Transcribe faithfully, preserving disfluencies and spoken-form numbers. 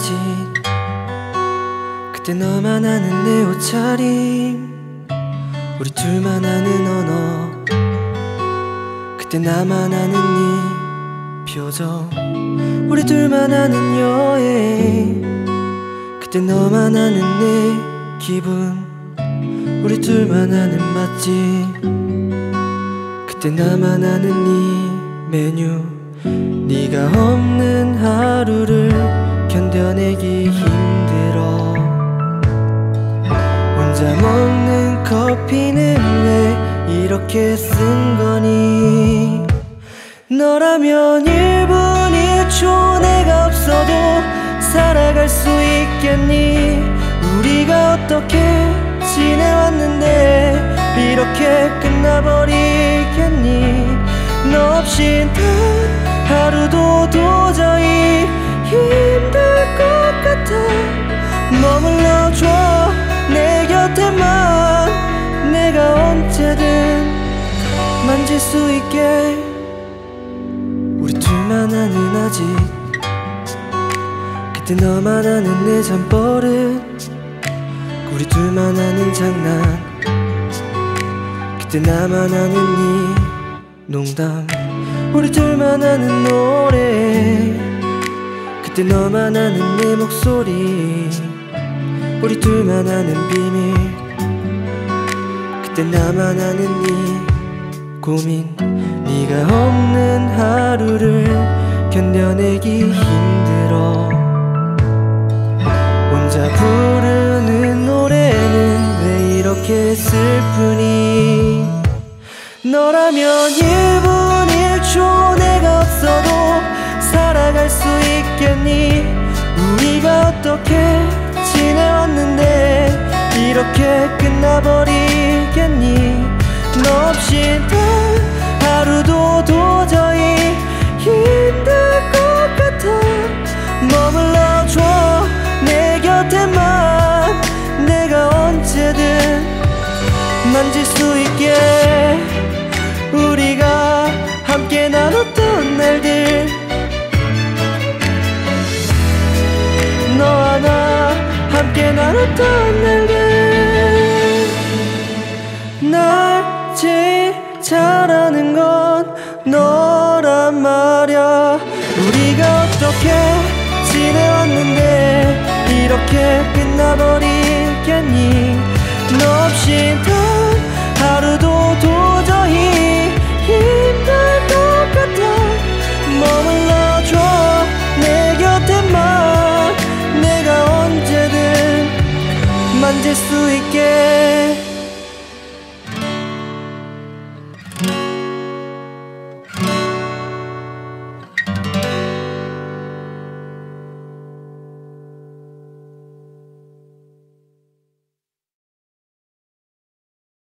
아직 그때 너만 아는 내 옷차림, 우리 둘만 아는 언어, 그때 나만 아는 네 표정, 우리 둘만 아는 여행, 그때 너만 아는 내 기분, 우리 둘만 아는 맛집, 그때 나만 아는 네 메뉴. 네가 없는 하루를 견뎌내기 힘들어. 혼자 먹는 커피는 왜 이렇게 쓴 거니? 너라면 일 분 일 초 내가 없어도 살아갈 수 있겠니? 우리가 어떻게 지내왔는데 이렇게 끝나버리겠니? 너 없인 단 하루도 도저히 힘들 것 같아. 머물러줘 내 곁에만, 내가 언제든 만질 수 있게. 우리 둘만 아는 아직 그때 너만 아는 내 잠버릇, 우리 둘만 아는 장난, 그때 나만 아는 네 농담, 우리 둘만 아는 노래, 그때 너만 아는 내 목소리, 우리 둘만 아는 비밀, 그때 나만 아는 네 고민. 네가 없는 하루를 견뎌내기 힘들어. 혼자 부르는 노래는 왜 이렇게 슬프니? 너라면 일 분 일 초 내가 없어도 살아갈 수 있겠니? 우리가 어떻게 지내왔는데 이렇게 끝나버리겠니? 너 없인 단 하루도 도저히 힘들 것 같아. 머물러줘 내 곁에만, 내가 언제든 만질 수 있게. 우리가 함께 나눴던 날들, 너와 나 함께 나눴던 날들. 날 제일 잘 아는 건 너란 말야. 우리가 어떻게 지내왔는데 이렇게 끝나버리겠니? 너 없인 단 하루도 도저히 힘들 것 같아. 머물러줘 내 곁에만, 내가 언제든 만질 수 있게.